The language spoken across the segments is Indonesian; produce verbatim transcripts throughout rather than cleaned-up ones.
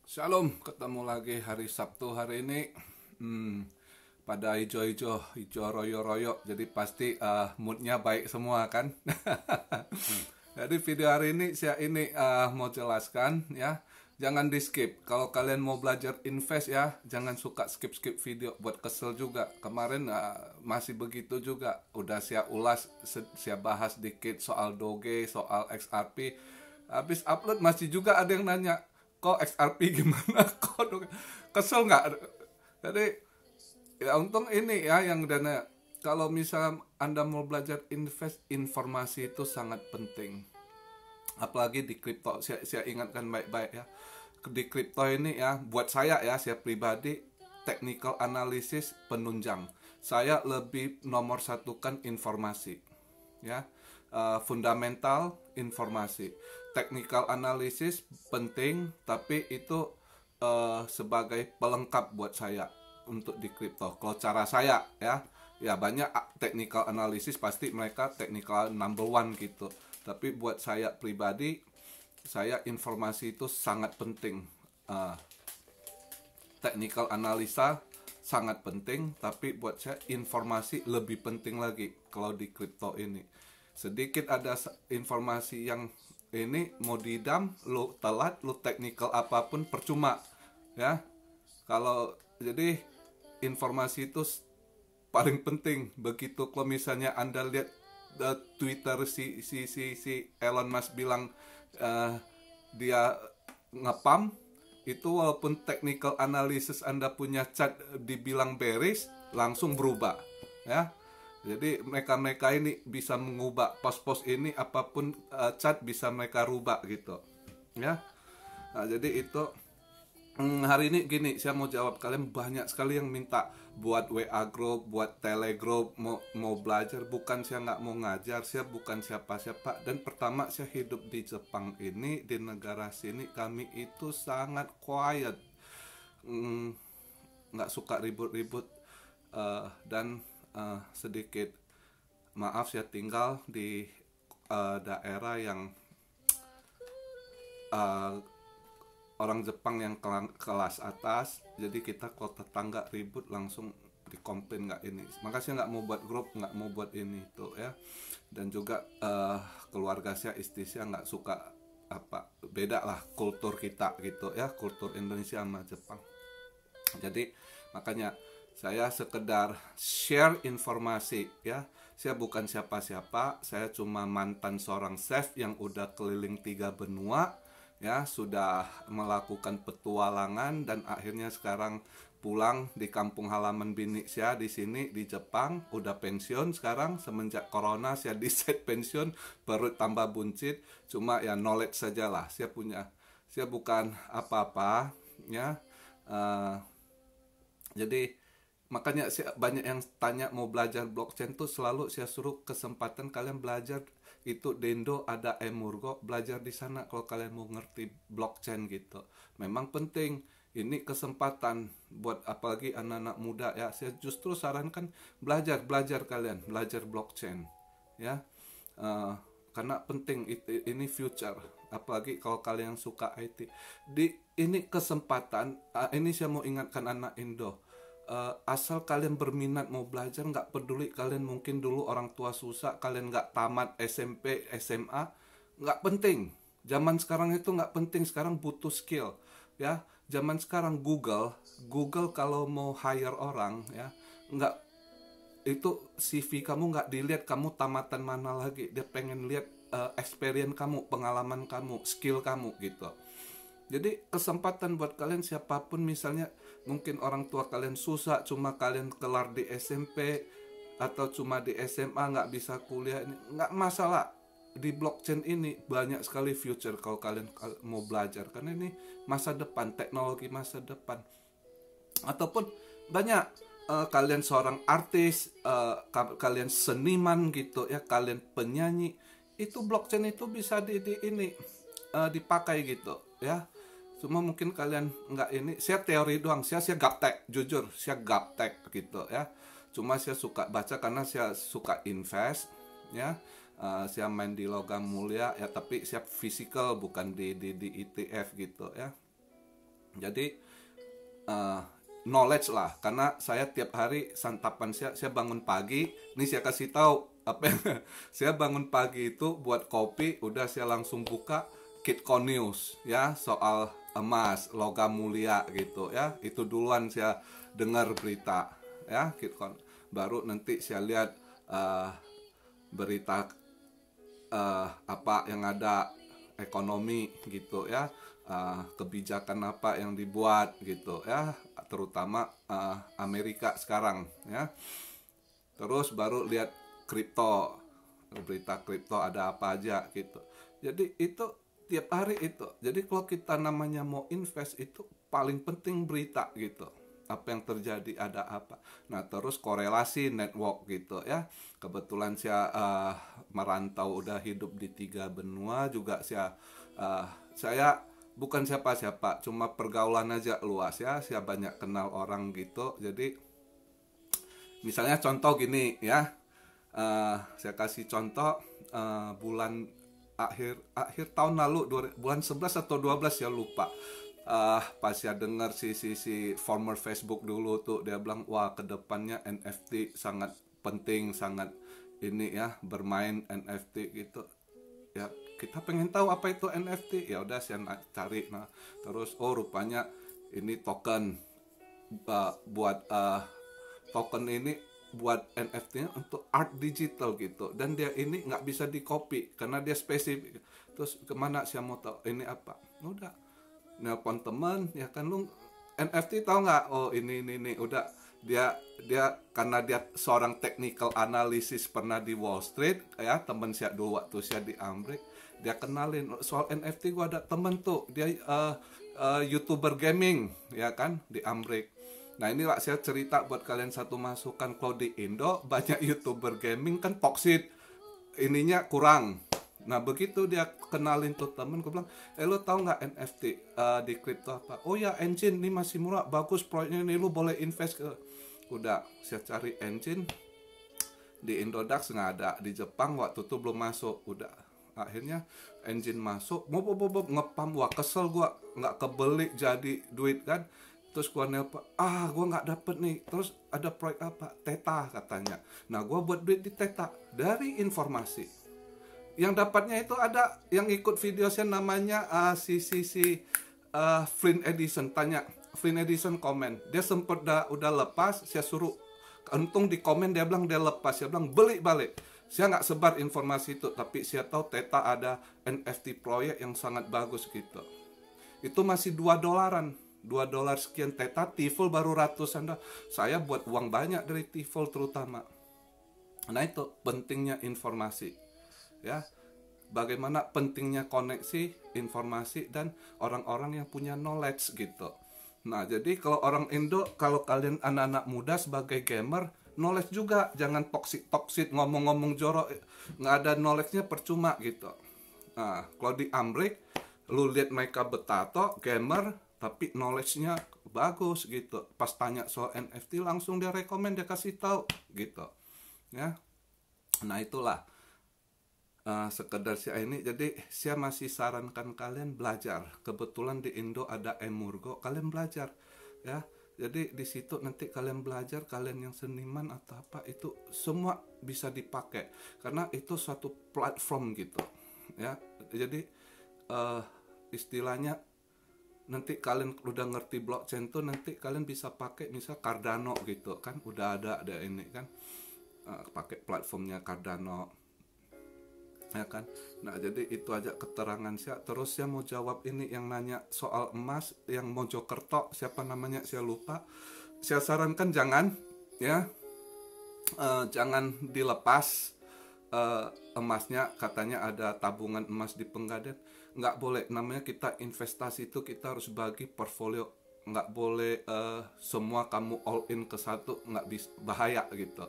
Shalom, ketemu lagi hari Sabtu hari ini. Hmm, pada hijau-hijau, hijau royo-royo, jadi pasti uh, moodnya baik semua kan. Jadi video hari ini saya ini uh, mau jelaskan ya, jangan di skip. Kalau kalian mau belajar invest ya, jangan suka skip-skip video, buat kesel juga. Kemarin uh, masih begitu juga, udah saya ulas, saya bahas dikit soal Doge, soal X R P. Habis upload masih juga ada yang nanya, kok X R P gimana, kok Doge? Kesel nggak? Jadi ya untung ini ya yang dana. Kalau misal Anda mau belajar invest, informasi itu sangat penting. Apalagi di kripto, saya, saya ingatkan baik-baik ya. Di kripto ini ya, buat saya ya, saya pribadi, technical analysis penunjang. Saya lebih nomor satukan informasi. Ya, uh, fundamental informasi. Technical analysis penting, tapi itu uh, sebagai pelengkap buat saya untuk di kripto. Kalau cara saya ya, ya banyak technical analysis pasti mereka technical number one gitu. Tapi buat saya pribadi, saya informasi itu sangat penting. Uh, technical analisa sangat penting, tapi buat saya informasi lebih penting lagi kalau di kripto ini. Sedikit ada informasi yang ini mau didam, lu telat, lu technical apapun percuma ya. Kalau jadi informasi itu paling penting. Begitu kalau misalnya Anda lihat uh, Twitter si si si si Elon Musk bilang uh, dia ngepam, itu walaupun technical analysis Anda punya chart dibilang bearish, langsung berubah ya. Jadi mereka-mereka ini bisa mengubah pos-pos ini, apapun uh, chart bisa mereka rubah gitu ya. Nah, jadi itu hmm, hari ini gini, saya mau jawab. Kalian banyak sekali yang minta buat W A group, buat Telegram, mau mau belajar. Bukan saya nggak mau ngajar, saya bukan siapa-siapa. Dan pertama, saya hidup di Jepang ini, di negara sini kami itu sangat quiet, hmm, nggak suka ribut-ribut, uh, dan uh, sedikit maaf, saya tinggal di uh, daerah yang uh, orang Jepang yang kelas atas. Jadi kita kalau tetangga ribut langsung dikomplain nggak ini. Makanya saya nggak mau buat grup, nggak mau buat ini tuh ya. Dan juga uh, keluarga saya, istri saya nggak suka apa, beda lah kultur kita gitu ya, kultur Indonesia sama Jepang. Jadi makanya saya sekedar share informasi ya. Saya bukan siapa-siapa, saya cuma mantan seorang chef yang udah keliling tiga benua ya, sudah melakukan petualangan dan akhirnya sekarang pulang di kampung halaman bini saya di sini di Jepang. Udah pensiun sekarang, semenjak corona saya decide pensiun, perut tambah buncit. Cuma ya knowledge saja lah, saya punya, saya bukan apa-apa ya. Uh, jadi makanya saya, banyak yang tanya mau belajar blockchain tuh, selalu saya suruh kesempatan kalian belajar itu Dendo, ada Emurgo, belajar di sana kalau kalian mau ngerti blockchain gitu. Memang penting, ini kesempatan buat apalagi anak-anak muda ya. Saya justru sarankan belajar, belajar kalian, belajar blockchain ya. Uh, karena penting, ini future, apalagi kalau kalian suka I T. Di ini kesempatan, uh, ini saya mau ingatkan anak Indo. Uh, asal kalian berminat mau belajar, nggak peduli kalian mungkin dulu orang tua susah, kalian nggak tamat S M P, S M A, nggak penting. Zaman sekarang itu nggak penting, sekarang butuh skill ya. Zaman sekarang Google, Google kalau mau hire orang ya, nggak, itu C V kamu nggak dilihat kamu tamatan mana lagi, dia pengen lihat uh, experience kamu, pengalaman kamu, skill kamu gitu. Jadi kesempatan buat kalian siapapun, misalnya mungkin orang tua kalian susah, cuma kalian kelar di S M P atau cuma di S M A nggak bisa kuliah, nggak masalah. Di blockchain ini banyak sekali future kalau kalian mau belajar, karena ini masa depan, teknologi masa depan. Ataupun banyak uh, kalian seorang artis, uh, kalian seniman gitu ya, kalian penyanyi, itu blockchain itu bisa di, di ini uh, dipakai gitu ya. Cuma mungkin kalian nggak ini, saya teori doang, saya saya gaptek, jujur saya gaptek gitu ya. Cuma saya suka baca karena saya suka invest ya. Uh, saya main di logam mulia ya, tapi saya physical, bukan di di, di E T F gitu ya. Jadi uh, knowledge lah, karena saya tiap hari santapan saya saya bangun pagi, ini saya kasih tahu apa yang saya bangun pagi itu buat kopi, udah saya langsung buka Kitco News ya, soal emas, logam mulia gitu ya. Itu duluan saya dengar berita ya, Kitco. Baru nanti saya lihat uh, berita uh, apa yang ada, ekonomi gitu ya, uh, kebijakan apa yang dibuat gitu ya, terutama uh, Amerika sekarang ya. Terus baru lihat kripto, berita kripto ada apa aja gitu. Jadi itu tiap hari itu. Jadi kalau kita namanya mau invest itu paling penting berita gitu, apa yang terjadi, ada apa. Nah terus korelasi network gitu ya. Kebetulan saya uh, merantau, udah hidup di tiga benua juga. Saya uh, saya bukan siapa-siapa, cuma pergaulan aja luas ya. Saya banyak kenal orang gitu. Jadi misalnya contoh gini ya, uh, saya kasih contoh uh, bulan akhir akhir tahun lalu, bulan sebelas atau dua belas ya lupa. Uh, pas ya dengar si, si si former Facebook dulu tuh, dia bilang wah kedepannya N F T sangat penting, sangat ini ya, bermain N F T gitu ya. Kita pengen tahu apa itu N F T, ya udah saya cari. Nah terus oh rupanya ini token, uh, buat uh, token ini buat N F T-nya untuk art digital gitu, dan dia ini nggak bisa di copy karena dia spesifik. Terus kemana saya mau tahu ini apa, udah nelpon teman ya kan, lu N F T tahu nggak, oh ini ini ini udah, dia dia karena dia seorang technical analysis, pernah di Wall Street ya, teman saya dulu waktu saya di Amrik, dia kenalin soal N F T. Gua ada temen tuh, dia uh, uh, YouTuber gaming ya kan di Amrik. Nah inilah saya cerita buat kalian satu masukan, kalau di Indo banyak YouTuber gaming kan toxic, ininya kurang. Nah begitu dia kenalin tuh temen, gue bilang, eh lo tau nggak N F T uh, di kripto apa? Oh ya engine, ini masih murah, bagus proyeknya ini, lo boleh invest ke. Udah saya cari engine di Indodax nggak ada, di Jepang waktu itu belum masuk. Udah akhirnya engine masuk, mau bob bob ngepam, wah kesel gua, nggak kebeli jadi duit kan. Terus gua nelpon, ah gua nggak dapet nih. Terus ada proyek apa, Theta katanya. Nah gua buat duit di Theta dari informasi. Yang dapatnya itu ada yang ikut video saya namanya uh, si si si uh, Flynn Edison. Tanya Flynn Edison komen, dia sempet udah udah lepas, saya suruh, untung di komen dia bilang dia lepas, saya bilang beli balik. Saya nggak sebar informasi itu, tapi saya tahu Theta ada N F T proyek yang sangat bagus gitu. Itu masih dua dolaran, dua dolar sekian Theta, Tiful baru ratusan dah. Saya buat uang banyak dari Tiful terutama. Nah itu pentingnya informasi ya, bagaimana pentingnya koneksi informasi dan orang-orang yang punya knowledge gitu. Nah jadi kalau orang Indo, kalau kalian anak-anak muda sebagai gamer, knowledge juga, jangan toxic toxic ngomong-ngomong jorok, nggak ada knowledge-nya percuma gitu. Nah kalau di Amrik lu lihat mereka betato gamer tapi knowledge-nya bagus gitu, pas tanya soal N F T langsung dia rekomend, dia kasih tahu gitu ya. Nah itulah Uh, sekedar sih ini, jadi saya masih sarankan kalian belajar. Kebetulan di Indo ada Emurgo, kalian belajar ya. Jadi di situ nanti kalian belajar, kalian yang seniman atau apa itu semua bisa dipakai karena itu suatu platform gitu ya. Jadi uh, istilahnya nanti kalian udah ngerti blockchain tuh, nanti kalian bisa pakai misal Cardano gitu kan, udah ada ada ini kan, uh, pakai platformnya Cardano ya kan. Nah jadi itu aja keterangan saya. Terus saya mau jawab ini yang nanya soal emas yang Mojokerto, siapa namanya saya lupa. Saya sarankan jangan ya, uh, jangan dilepas uh, emasnya, katanya ada tabungan emas di Pegadaian. Nggak boleh, namanya kita investasi itu kita harus bagi portfolio, nggak boleh uh, semua kamu all in ke satu, nggak bisa, bahaya gitu.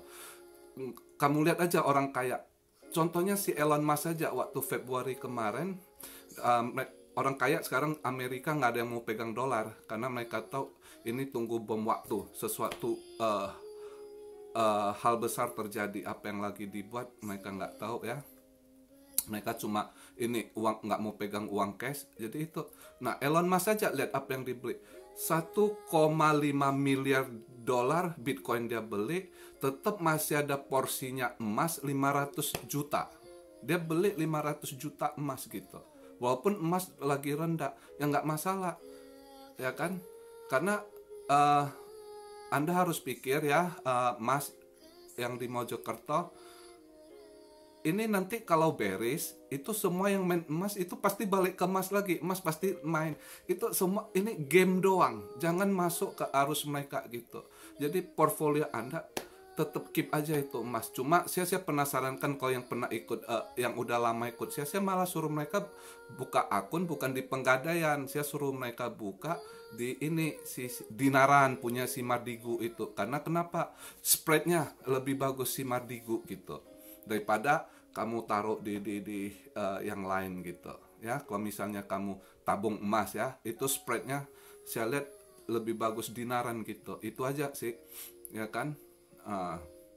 Kamu lihat aja orang kaya, contohnya si Elon Musk saja waktu Februari kemarin, um, orang kaya sekarang Amerika nggak ada yang mau pegang dolar karena mereka tahu ini tunggu bom waktu, sesuatu uh, uh, hal besar terjadi. Apa yang lagi dibuat mereka nggak tahu ya. Mereka cuma ini uang, nggak mau pegang uang cash. Jadi itu. Nah, Elon Musk aja lihat apa yang dibeli. satu koma lima miliar dolar Bitcoin dia beli, tetap masih ada porsinya emas lima ratus juta. Dia beli lima ratus juta emas gitu. Walaupun emas lagi rendah, ya nggak masalah. Ya kan? Karena uh, Anda harus pikir ya, uh, emas yang di Mojokerto ini nanti kalau beris, itu semua yang main emas itu pasti balik ke emas lagi. Emas pasti main. Itu semua ini game doang. Jangan masuk ke arus mereka gitu. Jadi portfolio Anda tetap keep aja itu emas. Cuma saya saya penasaran kan kalau yang pernah ikut, uh, yang udah lama ikut, saya saya malah suruh mereka buka akun bukan di Penggadaian. Saya suruh mereka buka di ini si, si Dinaran punya si Mardigu itu. Karena kenapa? Spreadnya lebih bagus si Mardigu gitu, daripada kamu taruh di di, di uh, yang lain gitu ya. Kalau misalnya kamu tabung emas ya, itu spreadnya saya lihat lebih bagus Dinaran gitu. Itu aja sih ya kan. uh,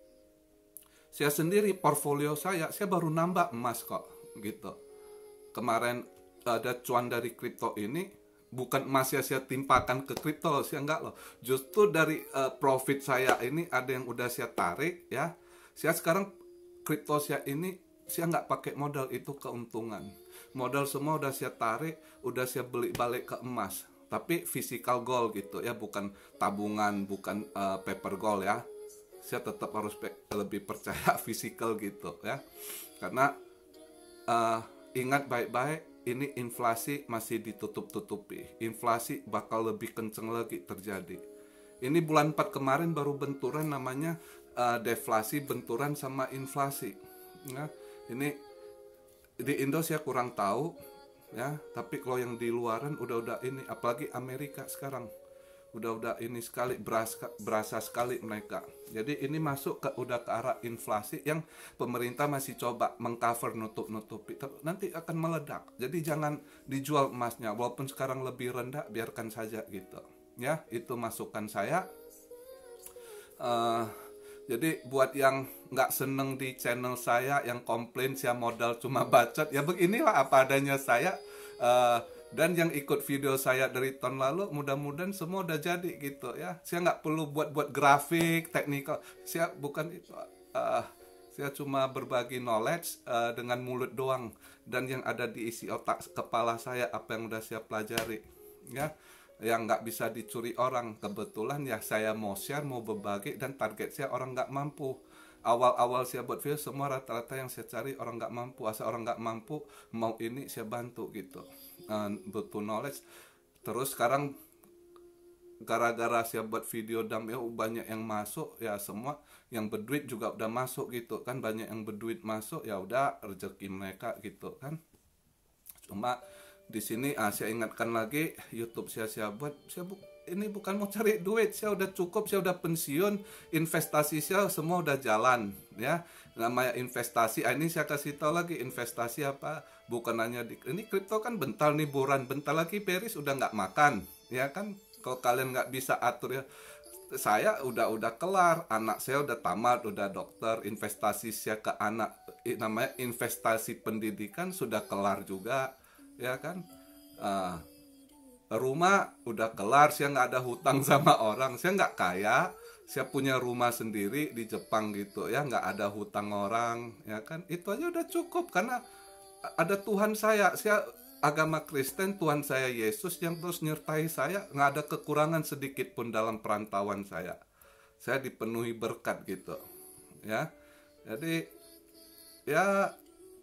saya sendiri portfolio saya saya baru nambah emas kok gitu. Kemarin ada cuan dari kripto ini, bukan emas ya saya timpakan ke kripto, saya enggak loh. Justru dari uh, profit saya ini ada yang udah saya tarik ya. Saya sekarang kripto saya ini saya nggak pakai modal, itu keuntungan. Modal semua udah saya tarik, udah saya beli balik ke emas. Tapi physical gold gitu ya, bukan tabungan, bukan uh, paper gold ya. Saya tetap harus lebih percaya physical gitu ya. Karena uh, ingat baik-baik, ini inflasi masih ditutup-tutupi. Inflasi bakal lebih kenceng lagi terjadi. Ini bulan empat kemarin baru benturan namanya Uh, deflasi benturan sama inflasi. Ya, ini di Indo saya kurang tahu ya, tapi kalau yang di luaran udah-udah ini, apalagi Amerika sekarang udah-udah ini sekali berasa, berasa sekali mereka. Jadi ini masuk ke udah ke arah inflasi yang pemerintah masih coba mengcover, nutup-nutupi, nanti akan meledak. Jadi jangan dijual emasnya, walaupun sekarang lebih rendah, biarkan saja gitu. Ya, itu masukan saya. Uh, Jadi buat yang nggak seneng di channel saya, yang komplain saya modal cuma bacot, ya beginilah apa adanya saya. Uh, dan yang ikut video saya dari tahun lalu, mudah-mudahan semua udah jadi gitu ya. Saya nggak perlu buat-buat grafik, teknikal. Saya bukan itu. Uh, saya cuma berbagi knowledge uh, dengan mulut doang. Dan yang ada di isi otak kepala saya, apa yang udah saya pelajari. Ya. Yang nggak bisa dicuri orang. Kebetulan ya saya mau share, mau berbagi, dan target saya orang nggak mampu. Awal-awal saya buat video semua rata-rata yang saya cari orang nggak mampu. Asal orang nggak mampu mau ini saya bantu gitu. uh, butuh knowledge. Terus sekarang gara-gara saya buat video dam ya banyak yang masuk ya, semua yang berduit juga udah masuk gitu kan. Banyak yang berduit masuk, ya udah rezeki mereka gitu kan. Cuma di sini ah, saya ingatkan lagi, YouTube saya saya buat, saya bu ini bukan mau cari duit, saya udah cukup, saya udah pensiun, investasi saya semua udah jalan ya. Namanya investasi, ah, ini saya kasih tahu lagi investasi apa, bukan hanya di ini kripto kan bentar nih buran, bentar lagi beris udah nggak makan ya kan. Kalau kalian nggak bisa atur ya, saya udah udah kelar, anak saya udah tamat, udah dokter, investasi saya ke anak, namanya investasi pendidikan sudah kelar juga ya kan. uh, rumah udah kelar, saya nggak ada hutang sama orang, saya nggak kaya, saya punya rumah sendiri di Jepang gitu ya, nggak ada hutang orang ya kan. Itu aja udah cukup karena ada Tuhan saya. Saya agama Kristen, Tuhan saya Yesus yang terus nyertai saya, nggak ada kekurangan sedikit pun dalam perantauan saya. Saya dipenuhi berkat gitu ya. Jadi ya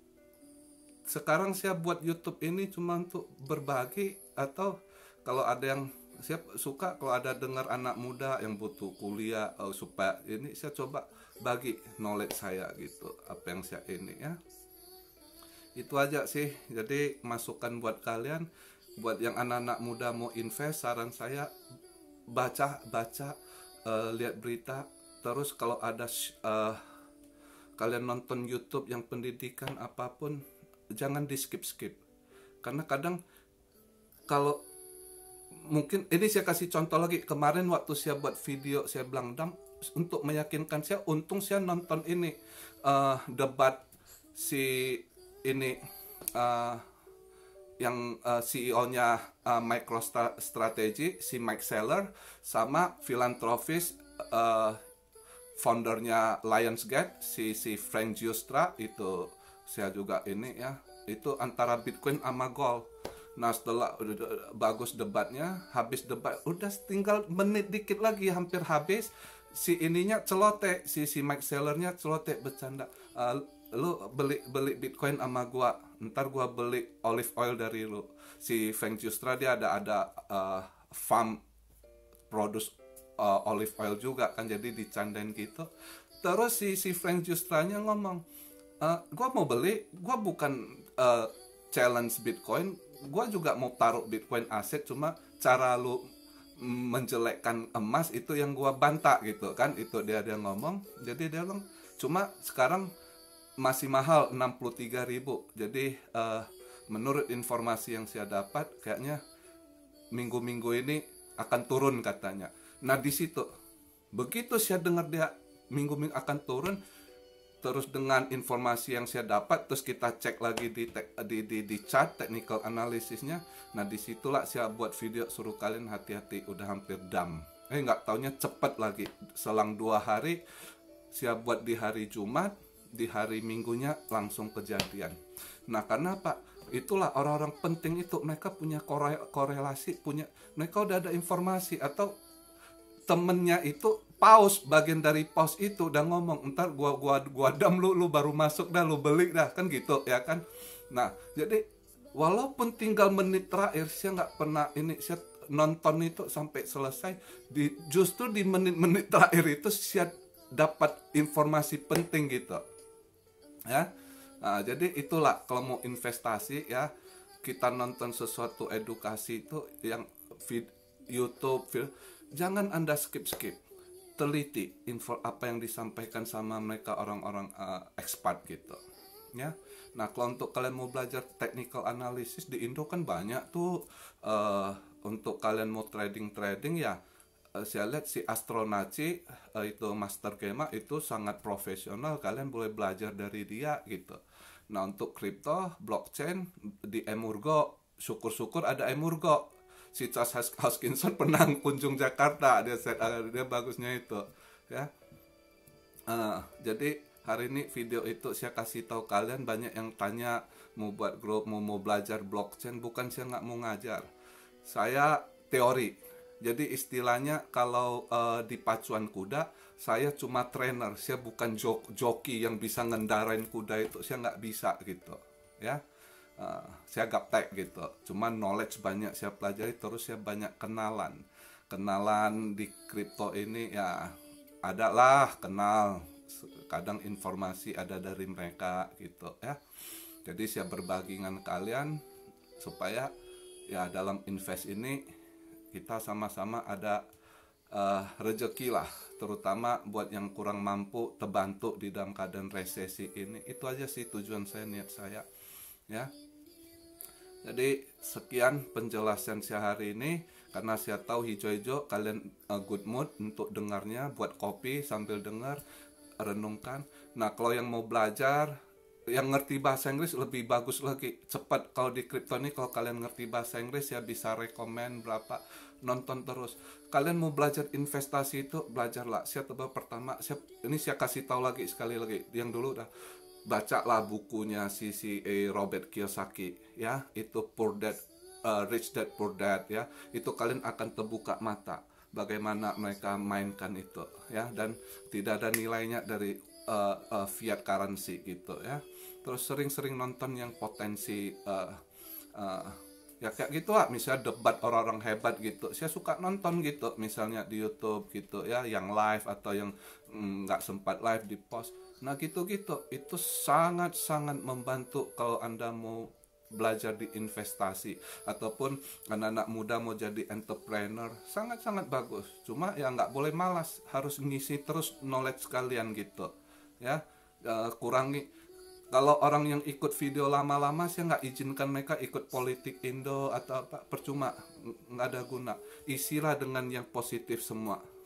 sekarang saya buat YouTube ini cuma untuk berbagi, atau kalau ada yang saya suka, kalau ada dengar anak muda yang butuh kuliah oh, supaya ini saya coba bagi knowledge saya gitu, apa yang saya ini ya. Itu aja sih. Jadi masukan buat kalian, buat yang anak-anak muda mau invest, saran saya baca baca uh, lihat berita. Terus kalau ada uh, kalian nonton YouTube yang pendidikan apapun, jangan di skip-skip. Karena kadang kalau mungkin ini saya kasih contoh lagi, kemarin waktu saya buat video saya bilang dam, untuk meyakinkan saya, untung saya nonton ini uh, debat si ini uh, yang uh, C E O-nya uh, MicroStrategy, si Mike Saylor, sama filantropis uh, foundernya Lionsgate, si si Frank Giustra, itu saya juga ini ya, itu antara Bitcoin sama gold. Nah setelah udah bagus debatnya, habis debat udah tinggal menit dikit lagi hampir habis, si ininya celote, si si Mike Saylornya celote bercanda, uh, lu beli beli Bitcoin sama gua, ntar gua beli olive oil dari lu. Si Frank Giustra dia ada ada uh, farm produce uh, olive oil juga kan, jadi dicandain gitu. Terus si si Frank Giustranya ngomong, uh, gua mau beli, gua bukan uh, challenge Bitcoin, gua juga mau taruh Bitcoin aset, cuma cara lu menjelekkan emas itu yang gua bantah gitu kan, itu dia dia ngomong. Jadi dia bilang cuma sekarang masih mahal enam puluh tiga ribu. Jadi uh, menurut informasi yang saya dapat kayaknya minggu-minggu ini akan turun katanya. Nah di situ begitu saya dengar dia minggu-minggu akan turun, terus dengan informasi yang saya dapat, terus kita cek lagi di di di, di chart technical analisisnya. Nah disitulah saya buat video suruh kalian hati-hati, udah hampir dam. Eh nggak taunya cepet lagi, selang dua hari saya buat di hari Jumat, di hari Minggunya langsung kejadian. Nah karena apa? Itulah orang-orang penting itu, mereka punya kore korelasi, punya mereka udah ada informasi, atau temennya itu paus, bagian dari paus itu udah ngomong, ntar gua gua gua dam lu lu baru masuk dah, lu beli dah kan gitu ya kan. Nah jadi walaupun tinggal menit terakhir, saya nggak pernah ini, saya nonton itu sampai selesai, di justru di menit-menit terakhir itu saya dapat informasi penting gitu ya. Nah, jadi itulah kalau mau investasi ya, kita nonton sesuatu edukasi itu yang vid, YouTube, vid, jangan Anda skip-skip, teliti info apa yang disampaikan sama mereka orang-orang uh, expert gitu ya. Nah kalau untuk kalian mau belajar technical analysis di Indo kan banyak tuh, uh, untuk kalian mau trading-trading ya, Uh, saya lihat si Astronaci uh, itu Master Gema itu sangat profesional, kalian boleh belajar dari dia gitu. Nah untuk kripto, blockchain di Emurgo, syukur-syukur ada Emurgo. Si Charles Hoskinson pernah kunjung Jakarta, dia set, uh, dia bagusnya itu ya. Uh, jadi hari ini video itu saya kasih tahu kalian, banyak yang tanya mau buat grup, mau mau belajar blockchain. Bukan saya nggak mau ngajar, saya teori. Jadi istilahnya kalau uh, di pacuan kuda, saya cuma trainer, saya bukan jok joki yang bisa ngendarain kuda itu, saya nggak bisa gitu ya. Uh, saya gaptek gitu, cuma knowledge banyak saya pelajari, terus saya banyak kenalan kenalan di kripto ini ya, ada lah kenal, kadang informasi ada dari mereka gitu ya. Jadi saya berbagi dengan kalian supaya ya dalam invest ini kita sama-sama ada uh, rezeki lah, terutama buat yang kurang mampu, terbantu di dalam keadaan resesi ini. Itu aja sih tujuan saya, niat saya ya. Jadi sekian penjelasan saya hari ini, karena saya tahu hijau-hijau kalian uh, good mood untuk dengarnya, buat kopi sambil dengar, renungkan. Nah kalau yang mau belajar, yang ngerti bahasa Inggris lebih bagus lagi, cepat. Kalau di kripto ini kalau kalian ngerti bahasa Inggris ya bisa rekomen berapa, nonton terus. Kalian mau belajar investasi itu, belajarlah. Saya coba pertama, saya, ini saya kasih tahu lagi sekali lagi, yang dulu udah bacalah bukunya si si eh, Robert Kiyosaki ya, itu Poor Dad uh, Rich Dad Poor Dad ya, itu kalian akan terbuka mata bagaimana mereka mainkan itu ya, dan tidak ada nilainya dari uh, uh, fiat currency gitu ya. Terus sering-sering nonton yang potensi uh, uh, ya kayak gitu lah, misalnya debat orang-orang hebat gitu, saya suka nonton gitu, misalnya di YouTube gitu ya, yang live atau yang nggak mm, sempat live di post. Nah gitu-gitu itu sangat-sangat membantu kalau Anda mau belajar di investasi, ataupun anak-anak muda mau jadi entrepreneur, sangat-sangat bagus. Cuma ya nggak boleh malas, harus ngisi terus knowledge kalian gitu ya. E, kurangi. Kalau orang yang ikut video lama-lama, saya nggak izinkan mereka ikut politik Indo atau apa, percuma, nggak ada guna. Isilah dengan yang positif semua.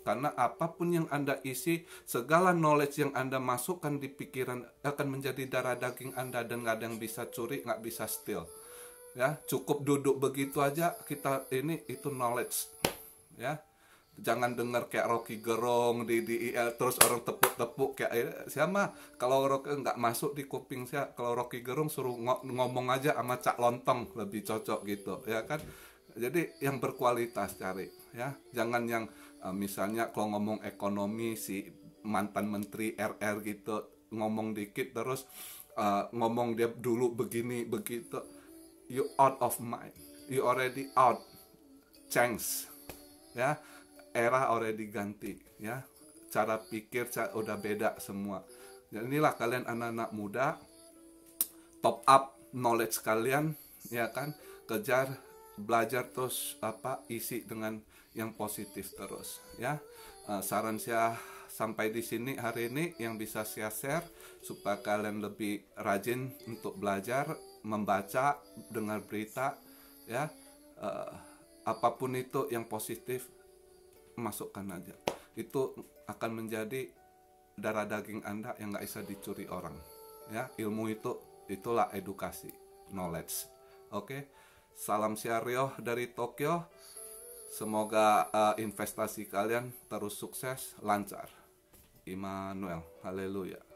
Karena apapun yang Anda isi, segala knowledge yang Anda masukkan di pikiran akan menjadi darah daging Anda, dan nggak ada yang bisa curi, nggak bisa steal. Ya, cukup duduk begitu aja kita ini itu knowledge. Ya, jangan dengar kayak Rocky Gerung di di I L terus orang tepuk-tepuk kayak eh, siapa. Kalau Rocky nggak masuk di kuping saya, kalau Rocky Gerung suruh ngomong aja sama Cak Lontong lebih cocok gitu, ya kan. Jadi yang berkualitas cari, ya. Jangan yang uh, misalnya kalau ngomong ekonomi si mantan menteri R R gitu ngomong dikit terus uh, ngomong dia dulu begini begitu. You out of mind. You already out. Change. Ya. Era already ganti, ya. Cara pikir cara, udah beda semua. Dan inilah kalian anak-anak muda, top up knowledge kalian, ya kan. Kejar, belajar terus apa isi dengan yang positif terus, ya. Uh, saran saya sampai di sini hari ini yang bisa saya share supaya kalian lebih rajin untuk belajar, membaca, dengar berita, ya. Uh, apapun itu yang positif masukkan aja. Itu akan menjadi darah daging Anda yang nggak bisa dicuri orang, ya. Ilmu itu itulah edukasi, knowledge. Oke, salam Syaryo dari Tokyo. Semoga uh, investasi kalian terus sukses, lancar. Immanuel, haleluya.